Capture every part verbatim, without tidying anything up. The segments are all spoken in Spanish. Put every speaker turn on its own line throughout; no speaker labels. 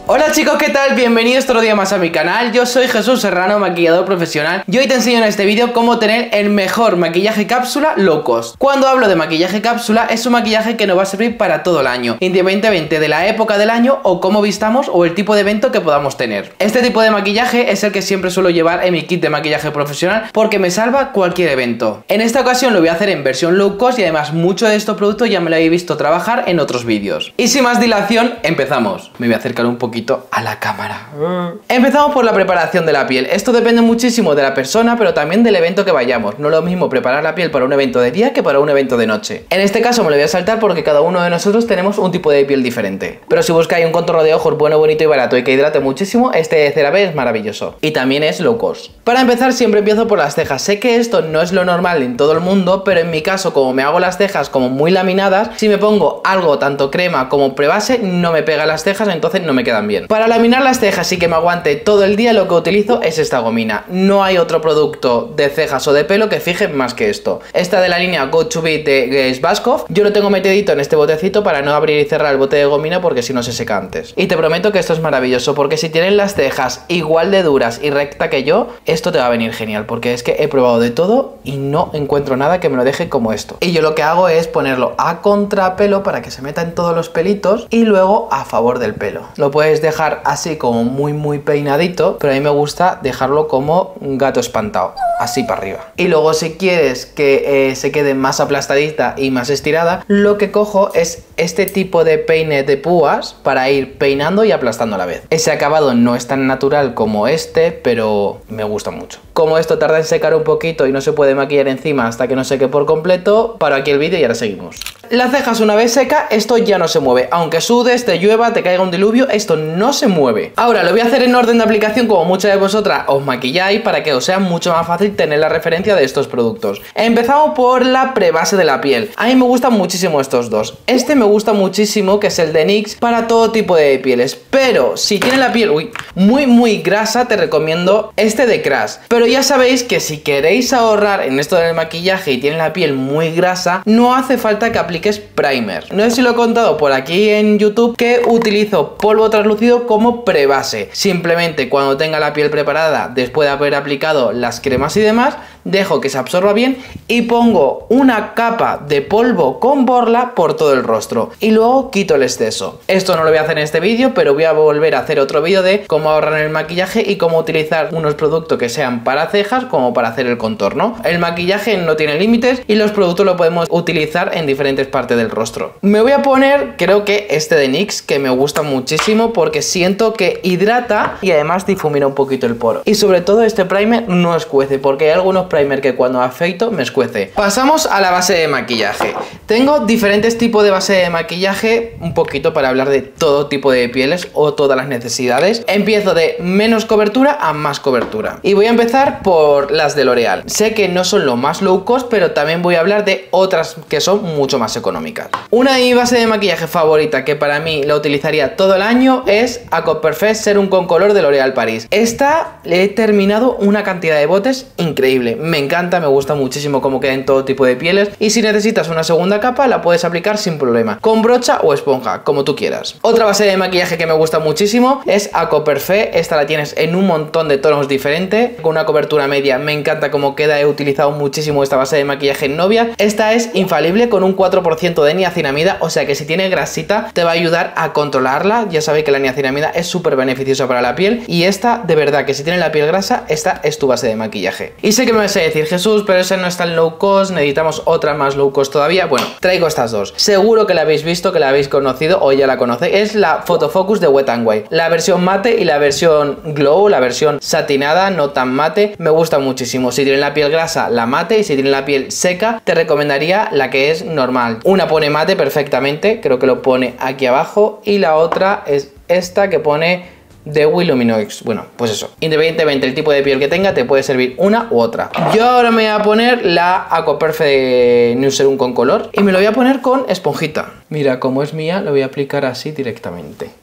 Hola chicos, ¿qué tal? Bienvenidos otro día más a mi canal. Yo soy Jesús Serrano, maquillador profesional, y hoy te enseño en este vídeo cómo tener el mejor maquillaje cápsula low cost. Cuando hablo de maquillaje cápsula, es un maquillaje que nos va a servir para todo el año, independientemente de la época del año o cómo vistamos o el tipo de evento que podamos tener. Este tipo de maquillaje es el que siempre suelo llevar en mi kit de maquillaje profesional porque me salva cualquier evento. En esta ocasión lo voy a hacer en versión low cost y además mucho de estos productos ya me lo habéis visto trabajar en otros vídeos. Y sin más dilación, empezamos. Me voy a acercar un poquito a la cámara. Empezamos por la preparación de la piel. Esto depende muchísimo de la persona, pero también del evento que vayamos. No es lo mismo preparar la piel para un evento de día que para un evento de noche. En este caso me lo voy a saltar porque cada uno de nosotros tenemos un tipo de piel diferente. Pero si buscáis un contorno de ojos bueno, bonito y barato y que hidrate muchísimo, este de CeraVe es maravilloso. Y también es low cost. Para empezar siempre empiezo por las cejas. Sé que esto no es lo normal en todo el mundo, pero en mi caso, como me hago las cejas como muy laminadas, si me pongo algo tanto crema como prebase, no me pega las cejas, entonces no me quedan bien. Para laminar las cejas y que me aguante todo el día, lo que utilizo es esta gomina. No hay otro producto de cejas o de pelo que fije más que esto. Esta de la línea Go To Be de Svashkov, yo lo tengo metidito en este botecito para no abrir y cerrar el bote de gomina porque si no se seca antes. Y te prometo que esto es maravilloso porque si tienes las cejas igual de duras y recta que yo, esto te va a venir genial porque es que he probado de todo y no encuentro nada que me lo deje como esto. Y yo lo que hago es ponerlo a contrapelo para que se meta en todos los pelitos y luego a favor del pelo. Lo puedes dejar así como muy muy peinadito, pero a mí me gusta dejarlo como un gato espantado, así para arriba. Y luego si quieres que eh, se quede más aplastadita y más estirada, lo que cojo es este tipo de peine de púas para ir peinando y aplastando a la vez. Ese acabado no es tan natural como este, pero me gusta mucho. Como esto tarda en secar un poquito y no se puede maquillar encima hasta que no seque por completo, paro aquí el vídeo y ahora seguimos. Las cejas una vez seca, esto ya no se mueve. Aunque sudes, te llueva, te caiga un diluvio, esto no se mueve. Ahora lo voy a hacer en orden de aplicación como muchas de vosotras os maquilláis para que os sea mucho más fácil tener la referencia de estos productos. Empezamos por la prebase de la piel. A mí me gustan muchísimo estos dos. Este me gusta muchísimo, que es el de N Y X, para todo tipo de pieles. Pero si tiene la piel uy, muy muy grasa, te recomiendo este de Crash. Pero ya sabéis que si queréis ahorrar en esto del maquillaje y tiene la piel muy grasa, no hace falta que apliques primer. No sé si lo he contado por aquí en YouTube que utilizo polvo translúcido como prebase. Simplemente cuando tenga la piel preparada, después de haber aplicado las cremas y demás, dejo que se absorba bien y pongo una capa de polvo con borla por todo el rostro y luego quito el exceso. Esto no lo voy a hacer en este vídeo, pero voy a volver a hacer otro vídeo de cómo ahorrar en el maquillaje y cómo utilizar unos productos que sean para cejas como para hacer el contorno. El maquillaje no tiene límites y los productos lo podemos utilizar en diferentes partes del rostro. Me voy a poner, creo que este de N Y X, que me gusta muchísimo porque siento que hidrata y además difumina un poquito el poro. Y sobre todo este primer no escuece, porque hay algunos primer que cuando afeito me escuece. Pasamos a la base de maquillaje. Tengo diferentes tipos de base de maquillaje, un poquito para hablar de todo tipo de pieles o todas las necesidades. Empiezo de menos cobertura a más cobertura. Y voy a empezar por las de L'Oreal. Sé que no son lo más low cost, pero también voy a hablar de otras que son mucho más económicas. Una de mis bases de maquillaje favorita, que para mí la utilizaría todo el año, es Aqua Perfect Serum con Color de L'Oreal Paris. Esta le he terminado una cantidad de botes increíble. Me encanta, me gusta muchísimo cómo queda en todo tipo de pieles y si necesitas una segunda capa la puedes aplicar sin problema, con brocha o esponja, como tú quieras. Otra base de maquillaje que me gusta muchísimo es Aqua Perfect. Esta la tienes en un montón de tonos diferentes, con una cobertura media. Me encanta cómo queda, he utilizado muchísimo esta base de maquillaje en novia. Esta es infalible con un cuatro por ciento de niacinamida, o sea que si tiene grasita te va a ayudar a controlarla. Ya sabéis que la niacinamida es súper beneficiosa para la piel y esta, de verdad que si tiene la piel grasa, esta es tu base de maquillaje. Y sé que me vas a decir, Jesús, pero esa no es tan low cost, necesitamos otra más low cost todavía. Bueno, traigo estas dos. Seguro que la habéis visto, que la habéis conocido o ya la conocéis. Es la Photofocus de Wet n Wild. La versión mate y la versión glow, la versión satinada, no tan mate. Me gusta muchísimo. Si tienen la piel grasa, la mate, y si tienen la piel seca, te recomendaría la que es normal. Una pone mate perfectamente, creo que lo pone aquí abajo, y la otra es esta que pone de Willuminox. Bueno, pues eso, independientemente del tipo de piel que tenga, te puede servir una u otra. Yo ahora me voy a poner la Aqua Perfect New Serum con color y me lo voy a poner con esponjita. Mira, como es mía, lo voy a aplicar así directamente.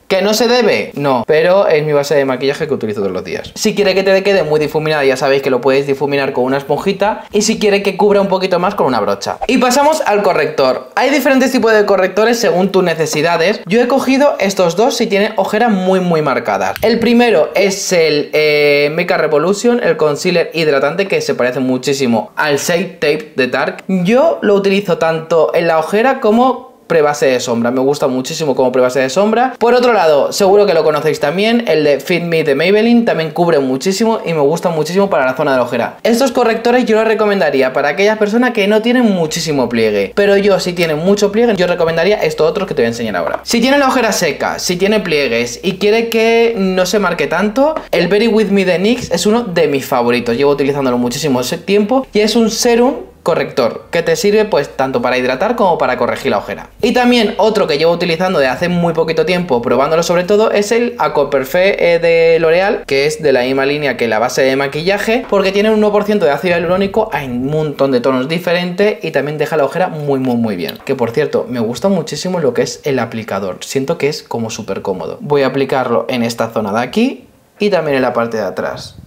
¿Que no se debe? No, pero es mi base de maquillaje que utilizo todos los días. Si quiere que te quede muy difuminada, ya sabéis que lo puedes difuminar con una esponjita, y si quiere que cubra un poquito más, con una brocha. Y pasamos al corrector. Hay diferentes tipos de correctores según tus necesidades. Yo he cogido estos dos si tienen ojeras muy muy marcadas. El primero es el eh, Makeup Revolution, el concealer hidratante, que se parece muchísimo al Shape Tape de Tarte. Yo lo utilizo tanto en la ojera como prebase de sombra, me gusta muchísimo como prebase de sombra. Por otro lado, seguro que lo conocéis también, el de Fit Me de Maybelline, también cubre muchísimo y me gusta muchísimo para la zona de la ojera. Estos correctores yo los recomendaría para aquellas personas que no tienen muchísimo pliegue, pero yo, si tienen mucho pliegue, yo recomendaría estos otros que te voy a enseñar ahora. Si tiene la ojera seca, si tiene pliegues y quiere que no se marque tanto, el Very With Me de N Y X es uno de mis favoritos, llevo utilizándolo muchísimo ese tiempo y es un serum corrector que te sirve pues tanto para hidratar como para corregir la ojera. Y también otro que llevo utilizando de hace muy poquito tiempo, probándolo sobre todo, es el Aqua Perfect eh, de L'Oreal, que es de la misma línea que la base de maquillaje, porque tiene un uno por ciento de ácido hialurónico, hay un montón de tonos diferentes y también deja la ojera muy muy muy bien. Que por cierto, me gusta muchísimo lo que es el aplicador, siento que es como súper cómodo. Voy a aplicarlo en esta zona de aquí y también en la parte de atrás.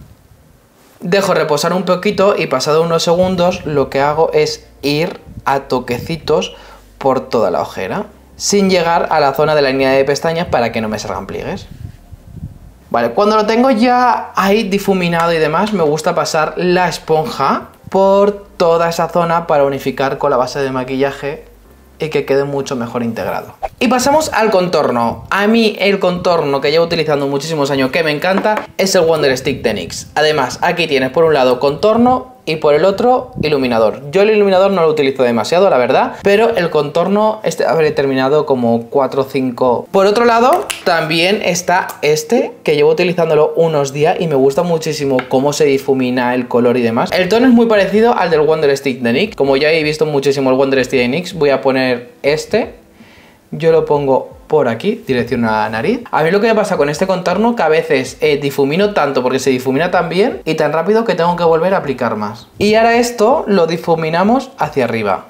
Dejo reposar un poquito y pasado unos segundos lo que hago es ir a toquecitos por toda la ojera, sin llegar a la zona de la línea de pestañas para que no me salgan pliegues. Vale, cuando lo tengo ya ahí difuminado y demás, me gusta pasar la esponja por toda esa zona para unificar con la base de maquillaje y que quede mucho mejor integrado. Y pasamos al contorno. A mí el contorno que llevo utilizando muchísimos años que me encanta es el Wonder Stick de N Y X. Además, aquí tienes por un lado contorno y por el otro iluminador. Yo el iluminador no lo utilizo demasiado, la verdad, pero el contorno este habré terminado como cuatro o cinco. Por otro lado, también está este, que llevo utilizándolo unos días y me gusta muchísimo cómo se difumina el color y demás. El tono es muy parecido al del Wonder Stick de N Y X. Como ya he visto muchísimo el Wonder Stick de N Y X, voy a poner este. Yo lo pongo por aquí, dirección a la nariz. A mí lo que me pasa con este contorno que a veces eh, difumino tanto porque se difumina tan bien y tan rápido que tengo que volver a aplicar más. Y ahora esto lo difuminamos hacia arriba.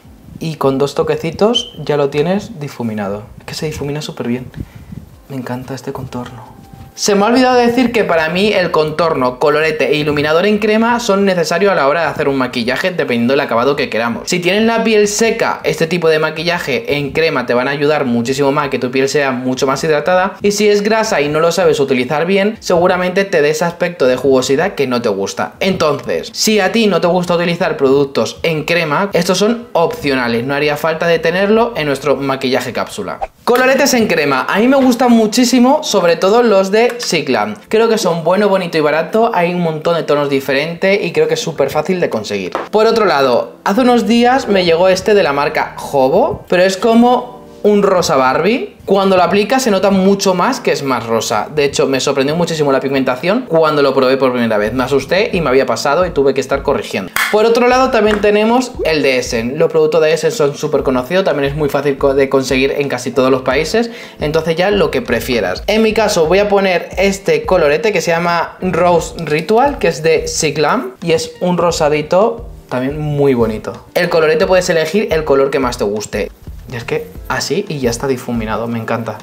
Y con dos toquecitos ya lo tienes difuminado. Es que se difumina súper bien. Me encanta este contorno. Se me ha olvidado decir que para mí el contorno, colorete e iluminador en crema son necesarios a la hora de hacer un maquillaje dependiendo del acabado que queramos. Si tienes la piel seca, este tipo de maquillaje en crema te van a ayudar muchísimo más a que tu piel sea mucho más hidratada, y si es grasa y no lo sabes utilizar bien, seguramente te dé ese aspecto de jugosidad que no te gusta. Entonces, si a ti no te gusta utilizar productos en crema, estos son opcionales, no haría falta de tenerlo en nuestro maquillaje cápsula. Coloretes en crema, a mí me gustan muchísimo, sobre todo los de Siglam. Creo que son bueno, bonito y barato, hay un montón de tonos diferentes y creo que es súper fácil de conseguir. Por otro lado, hace unos días me llegó este de la marca Hobo, pero es como un rosa Barbie. Cuando lo aplicas se nota mucho más que es más rosa. De hecho, me sorprendió muchísimo la pigmentación cuando lo probé por primera vez. Me asusté y me había pasado y tuve que estar corrigiendo. Por otro lado, también tenemos el de Essen. Los productos de Essen son súper conocidos, también es muy fácil de conseguir en casi todos los países. Entonces ya lo que prefieras. En mi caso voy a poner este colorete que se llama Rose Ritual, que es de Siglam y es un rosadito también muy bonito. El colorete puedes elegir el color que más te guste. Y es que así y ya está difuminado, me encanta.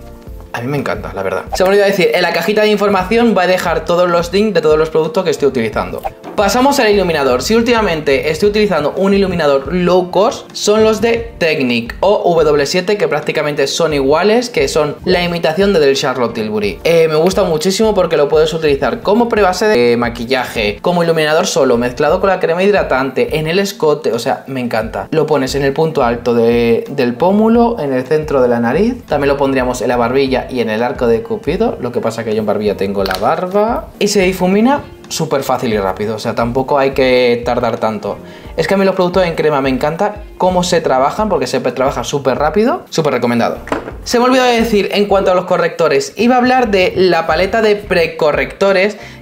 A mí me encanta, la verdad. Se me olvidó decir, en la cajita de información voy a dejar todos los links de todos los productos que estoy utilizando. Pasamos al iluminador. Si últimamente estoy utilizando un iluminador low cost, son los de Technic o W siete, que prácticamente son iguales, que son la imitación de del Charlotte Tilbury. Eh, me gusta muchísimo porque lo puedes utilizar como prebase de maquillaje, como iluminador solo, mezclado con la crema hidratante, en el escote, o sea, me encanta. Lo pones en el punto alto de, del pómulo, en el centro de la nariz, también lo pondríamos en la barbilla y en el arco de Cupido, lo que pasa que yo en barbilla tengo la barba, y se difumina súper fácil y rápido, o sea, tampoco hay que tardar tanto. Es que a mí los productos en crema me encanta cómo se trabajan, porque se trabaja súper rápido, súper recomendado. Se me olvidó de decir, en cuanto a los correctores, iba a hablar de la paleta de precorrectores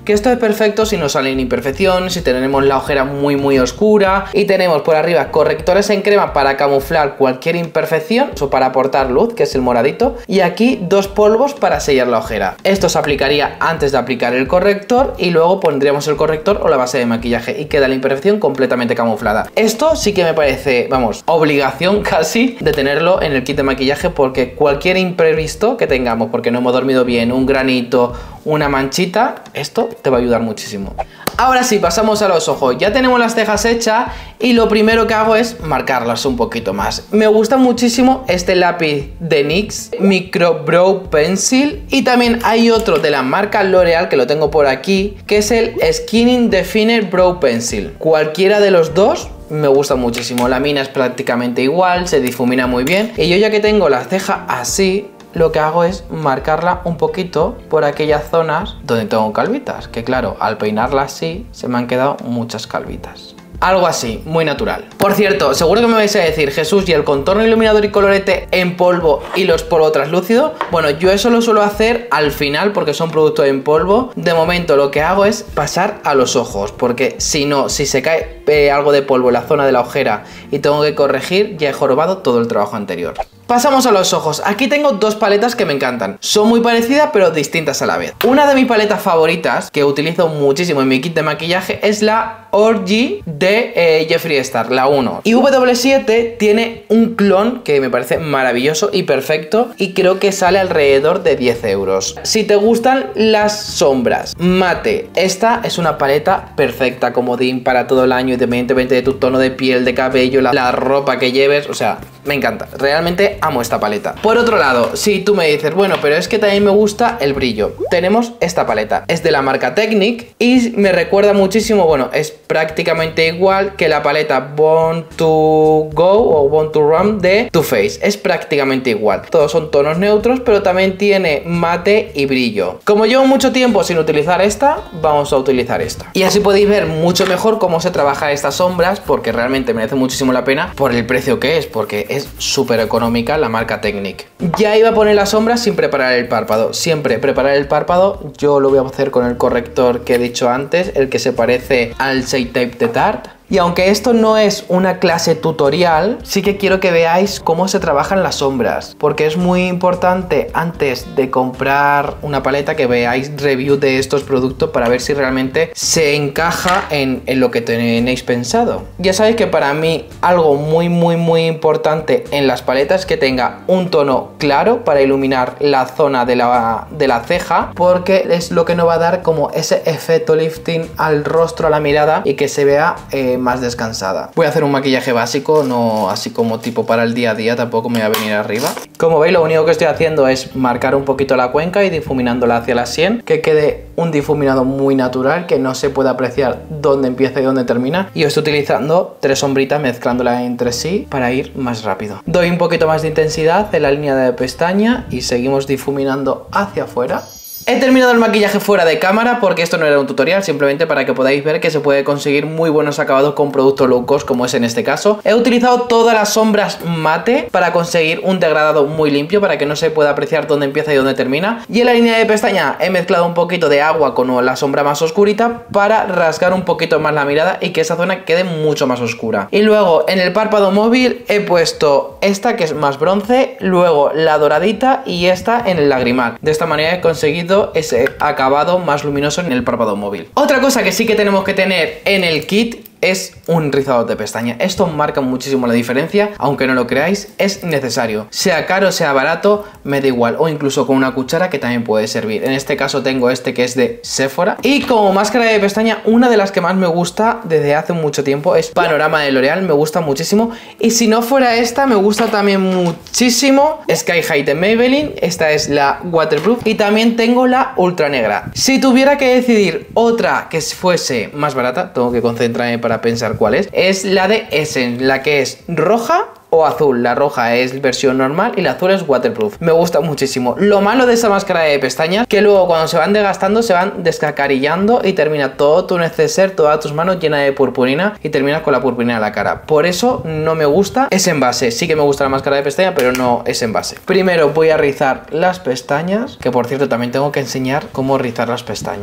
que esto es perfecto si nos salen imperfecciones, si tenemos la ojera muy muy oscura, y tenemos por arriba correctores en crema para camuflar cualquier imperfección o para aportar luz, que es el moradito, y aquí dos polvos para sellar la ojera. Esto se aplicaría antes de aplicar el corrector y luego pondríamos el corrector o la base de maquillaje y queda la imperfección completamente camuflada. Esto sí que me parece, vamos, obligación casi de tenerlo en el kit de maquillaje, porque cualquier imprevisto que tengamos, porque no hemos dormido bien, un granito, una manchita, esto te va a ayudar muchísimo. Ahora sí, pasamos a los ojos. Ya tenemos las cejas hechas y lo primero que hago es marcarlas un poquito más. Me gusta muchísimo este lápiz de NYX Micro Brow Pencil, y también hay otro de la marca L'Oreal que lo tengo por aquí, que es el Skinning Definer Brow Pencil. Cualquiera de los dos me gusta muchísimo. La mina es prácticamente igual, se difumina muy bien, y yo ya que tengo la ceja así, lo que hago es marcarla un poquito por aquellas zonas donde tengo calvitas, que claro, al peinarla así se me han quedado muchas calvitas. Algo así, muy natural. Por cierto, seguro que me vais a decir, Jesús, ¿y el contorno, iluminador y colorete en polvo y los polvo translúcido? Bueno, yo eso lo suelo hacer al final porque son productos en polvo. De momento lo que hago es pasar a los ojos, porque si no, si se cae eh, algo de polvo en la zona de la ojera y tengo que corregir, ya he jorobado todo el trabajo anterior. Pasamos a los ojos. Aquí tengo dos paletas que me encantan. Son muy parecidas pero distintas a la vez. Una de mis paletas favoritas, que utilizo muchísimo en mi kit de maquillaje, es la Orgy de eh, Jeffree Star, la uno. Y W siete tiene un clon que me parece maravilloso y perfecto, y creo que sale alrededor de diez euros. Si te gustan las sombras mate, esta es una paleta perfecta, comodín para todo el año, independientemente de tu tono de piel, de cabello, la, la ropa que lleves. O sea, me encanta. Realmente amo esta paleta. Por otro lado, si tú me dices, bueno, pero es que también me gusta el brillo, tenemos esta paleta. Es de la marca Technic y me recuerda muchísimo, bueno, es prácticamente igual que la paleta Born to Go o Born to Run de Too Faced. Es prácticamente igual. Todos son tonos neutros, pero también tiene mate y brillo. Como llevo mucho tiempo sin utilizar esta, vamos a utilizar esta. Y así podéis ver mucho mejor cómo se trabaja estas sombras, porque realmente merece muchísimo la pena por el precio que es, porque es súper económica la marca Technic. Ya iba a poner las sombras sin preparar el párpado. Siempre preparar el párpado, yo lo voy a hacer con el corrector que he dicho antes, el que se parece al Shape Tape de Tarte. Y aunque esto no es una clase tutorial, sí que quiero que veáis cómo se trabajan las sombras, porque es muy importante antes de comprar una paleta que veáis review de estos productos para ver si realmente se encaja en, en lo que tenéis pensado. Ya sabéis que para mí algo muy muy muy importante en las paletas es que tenga un tono claro para iluminar la zona de la, de la ceja, porque es lo que nos va a dar como ese efecto lifting al rostro, a la mirada, y que se vea eh, más descansada. Voy a hacer un maquillaje básico, no así como tipo para el día a día, tampoco me va a venir arriba. Como veis, lo único que estoy haciendo es marcar un poquito la cuenca y difuminándola hacia la sien, que quede un difuminado muy natural, que no se pueda apreciar dónde empieza y dónde termina. Y estoy utilizando tres sombritas mezclándolas entre sí para ir más rápido. Doy un poquito más de intensidad en la línea de pestaña y seguimos difuminando hacia afuera. He terminado el maquillaje fuera de cámara porque esto no era un tutorial, simplemente para que podáis ver que se puede conseguir muy buenos acabados con productos low cost, como es en este caso. He utilizado todas las sombras mate para conseguir un degradado muy limpio, para que no se pueda apreciar dónde empieza y dónde termina. Y en la línea de pestaña he mezclado un poquito de agua con la sombra más oscurita para rasgar un poquito más la mirada y que esa zona quede mucho más oscura. Y luego en el párpado móvil he puesto esta, que es más bronce, luego la doradita y esta en el lagrimal. De esta manera he conseguido ese acabado más luminoso en el párpado móvil. Otra cosa que sí que tenemos que tener en el kit es un rizador de pestaña. Esto marca muchísimo la diferencia, aunque no lo creáis, es necesario. Sea caro, sea barato, me da igual. O incluso con una cuchara, que también puede servir. En este caso tengo este que es de Sephora. Y como máscara de pestaña, una de las que más me gusta desde hace mucho tiempo es Panorama de L'Oreal. Me gusta muchísimo. Y si no fuera esta, me gusta también muchísimo Sky High de Maybelline. Esta es la Waterproof. Y también tengo la Ultra Negra. Si tuviera que decidir otra que fuese más barata, tengo que concentrarme para para pensar cuál es, es la de Essence, la que es roja o azul. La roja es versión normal y la azul es waterproof. Me gusta muchísimo. Lo malo de esta máscara de pestañas, que luego cuando se van desgastando se van descacarillando y termina todo tu neceser, todas tus manos llenas de purpurina y terminas con la purpurina en la cara. Por eso no me gusta ese envase. Sí que me gusta la máscara de pestaña, pero no ese envase. Primero voy a rizar las pestañas, que por cierto también tengo que enseñar cómo rizar las pestañas.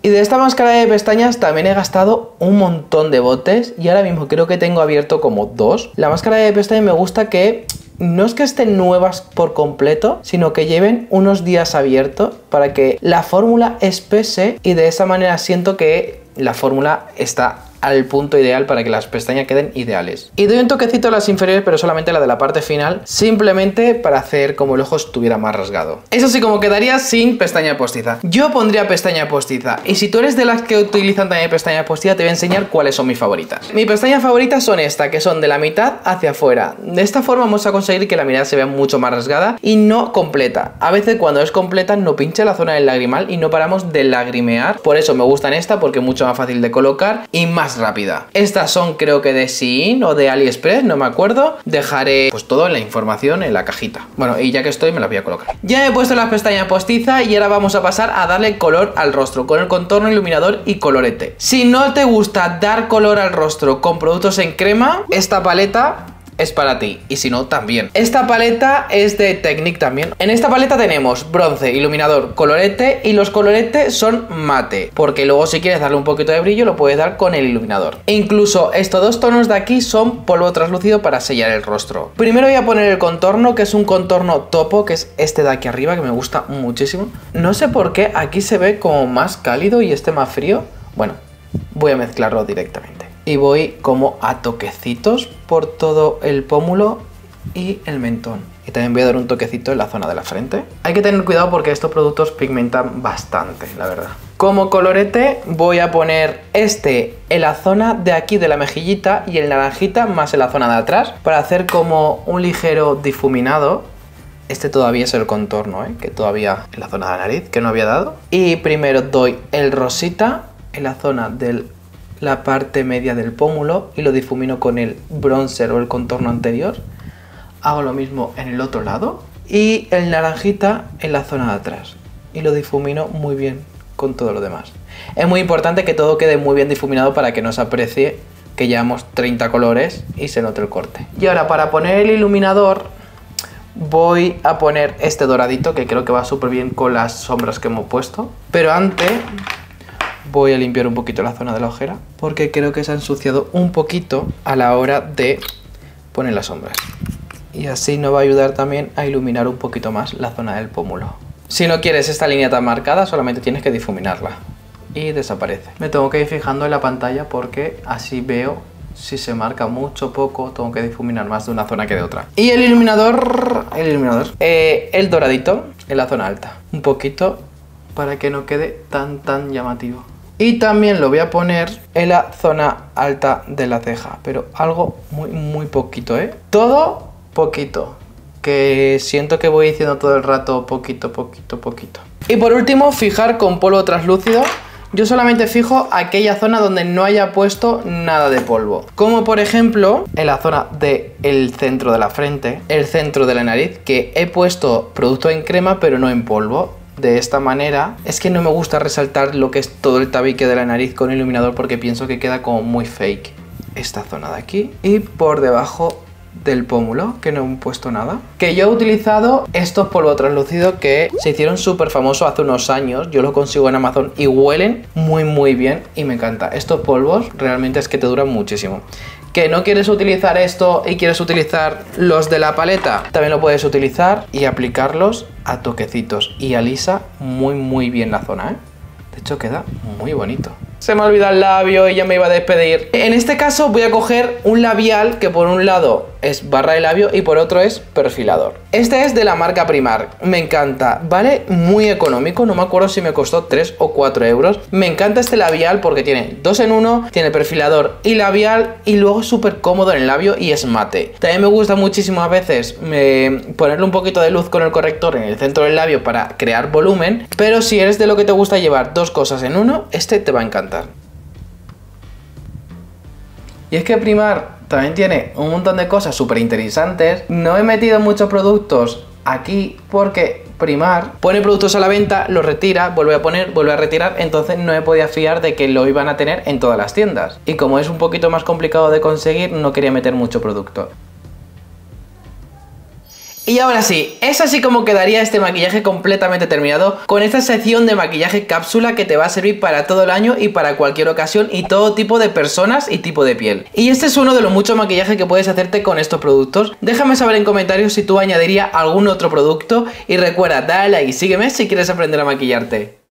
Y de esta máscara de pestañas también he gastado un montón de botes y ahora mismo creo que tengo abierto como dos. La máscara de pestañas me gusta que no es que estén nuevas por completo, sino que lleven unos días abiertos para que la fórmula espese y de esa manera siento que la fórmula está al punto ideal para que las pestañas queden ideales. Y doy un toquecito a las inferiores, pero solamente la de la parte final, simplemente para hacer como el ojo estuviera más rasgado. Eso sí, como quedaría sin pestaña postiza. Yo pondría pestaña postiza, y si tú eres de las que utilizan también pestaña postiza, te voy a enseñar cuáles son mis favoritas. Mis pestañas favoritas son estas, que son de la mitad hacia afuera. De esta forma vamos a conseguir que la mirada se vea mucho más rasgada y no completa. A veces cuando es completa no pincha la zona del lagrimal y no paramos de lagrimear. Por eso me gustan esta, porque es mucho más fácil de colocar y más rápida. Estas son creo que de Shein o de AliExpress, no me acuerdo. Dejaré pues todo en la información en la cajita. Bueno, y ya que estoy me las voy a colocar. Ya he puesto las pestañas postizas y ahora vamos a pasar a darle color al rostro con el contorno, iluminador y colorete. Si no te gusta dar color al rostro con productos en crema, esta paleta es para ti, y si no, también. Esta paleta es de Technic también. En esta paleta tenemos bronce, iluminador, colorete, y los coloretes son mate, porque luego si quieres darle un poquito de brillo lo puedes dar con el iluminador. E incluso estos dos tonos de aquí son polvo translúcido para sellar el rostro. Primero voy a poner el contorno, que es un contorno topo, que es este de aquí arriba, que me gusta muchísimo. No sé por qué aquí se ve como más cálido y este más frío. Bueno, voy a mezclarlo directamente. Y voy como a toquecitos por todo el pómulo y el mentón. Y también voy a dar un toquecito en la zona de la frente. Hay que tener cuidado porque estos productos pigmentan bastante, la verdad. Como colorete voy a poner este en la zona de aquí de la mejillita y el naranjita más en la zona de atrás para hacer como un ligero difuminado. Este todavía es el contorno, ¿eh? Que todavía en la zona de la nariz, que no había dado. Y primero doy el rosita en la zona del la parte media del pómulo y lo difumino con el bronzer o el contorno anterior. Hago lo mismo en el otro lado y el naranjita en la zona de atrás y lo difumino muy bien con todo lo demás. Es muy importante que todo quede muy bien difuminado para que no se aprecie que llevamos treinta colores y se note el corte. Y ahora para poner el iluminador voy a poner este doradito que creo que va súper bien con las sombras que hemos puesto, pero antes voy a limpiar un poquito la zona de la ojera porque creo que se ha ensuciado un poquito a la hora de poner las sombras. Y así nos va a ayudar también a iluminar un poquito más la zona del pómulo. Si no quieres esta línea tan marcada, solamente tienes que difuminarla y desaparece. Me tengo que ir fijando en la pantalla porque así veo si se marca mucho o poco. Tengo que difuminar más de una zona que de otra. Y el iluminador, el iluminador, eh, el doradito en la zona alta. Un poquito para que no quede tan tan llamativo. Y también lo voy a poner en la zona alta de la ceja, pero algo muy muy poquito, ¿eh? Todo poquito, que siento que voy diciendo todo el rato poquito, poquito, poquito. Y por último, fijar con polvo translúcido. Yo solamente fijo aquella zona donde no haya puesto nada de polvo. Como por ejemplo, en la zona del centro de la frente, el centro de la nariz, que he puesto producto en crema pero no en polvo. De esta manera, es que no me gusta resaltar lo que es todo el tabique de la nariz con iluminador porque pienso que queda como muy fake. Esta zona de aquí y por debajo del pómulo, que no he puesto nada. Que yo he utilizado estos polvos translúcidos que se hicieron súper famosos hace unos años. Yo los consigo en Amazon y huelen muy muy bien y me encanta. Estos polvos realmente es que te duran muchísimo. ¿Que no quieres utilizar esto y quieres utilizar los de la paleta? También lo puedes utilizar y aplicarlos a toquecitos y alisa muy muy bien la zona, ¿eh? De hecho queda muy bonito. Se me ha olvidado el labio y ya me iba a despedir. En este caso voy a coger un labial que por un lado es barra de labio y por otro es perfilador. Este es de la marca Primark, me encanta, vale muy económico, no me acuerdo si me costó tres o cuatro euros. Me encanta este labial porque tiene dos en uno, tiene perfilador y labial y luego es súper cómodo en el labio y es mate. También me gusta muchísimo a veces me, ponerle un poquito de luz con el corrector en el centro del labio para crear volumen, pero si eres de lo que te gusta llevar dos cosas en uno, este te va a encantar. Y es que Primark también tiene un montón de cosas súper interesantes. No he metido muchos productos aquí porque Primark pone productos a la venta, los retira, vuelve a poner, vuelve a retirar. Entonces no me podía fiar de que lo iban a tener en todas las tiendas. Y como es un poquito más complicado de conseguir, no quería meter mucho producto. Y ahora sí, es así como quedaría este maquillaje completamente terminado con esta sección de maquillaje cápsula que te va a servir para todo el año y para cualquier ocasión y todo tipo de personas y tipo de piel. Y este es uno de los muchos maquillajes que puedes hacerte con estos productos. Déjame saber en comentarios si tú añadirías algún otro producto y recuerda, dale like y sígueme si quieres aprender a maquillarte.